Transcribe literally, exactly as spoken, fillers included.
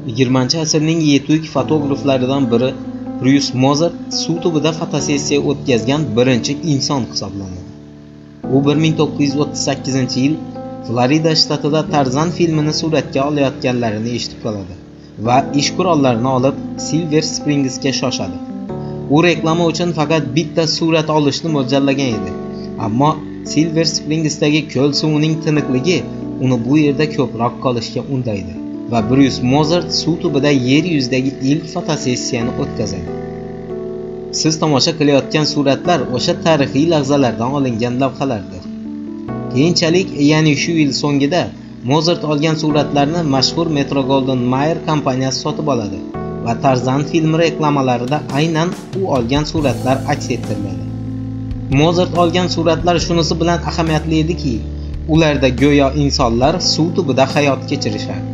yigirmanchi asrning yetuk fotograflaridan biri Bruce Mozart suv tubida fotosessiya o'tkazgan birinchi inson hisoblanadi. U bir ming to'qqiz yuz o'ttiz sakkizinchi yil Florida shtatida Tarzan filmini suratga olayotganlarini eshitib qoladi va ish qurollarini olib Silver Springsga shoshadi. U reklama uchun faqat bitta surat olishni mo'ljallagan edi. Ammo Silver Springsdagi ko'l suvining tiniqligi uni bu yerda ko'proq qolishga undaydi va Bruce Mozart suv tubida yer yuzidagi ilk fotosessiyani o'tkazadi. Siz tomosha qilayotgan suratlar o'sha tarixiy lahzalardan olingan lavhalardir. Keyinchalik, ya'ni shu yil so'ngida Mozart olgan suratlarni mashhur Metro-Goldwyn-Mayer kompaniyasi sotib oladi va Tarzan filmi reklamalarida aynan u olgan suratlar aks ettiriladi. Mozart olgan suratlar shunisi bilan ahamiyatli ediki, ularda go'yo insonlar suv tubida hayot kechirishardi.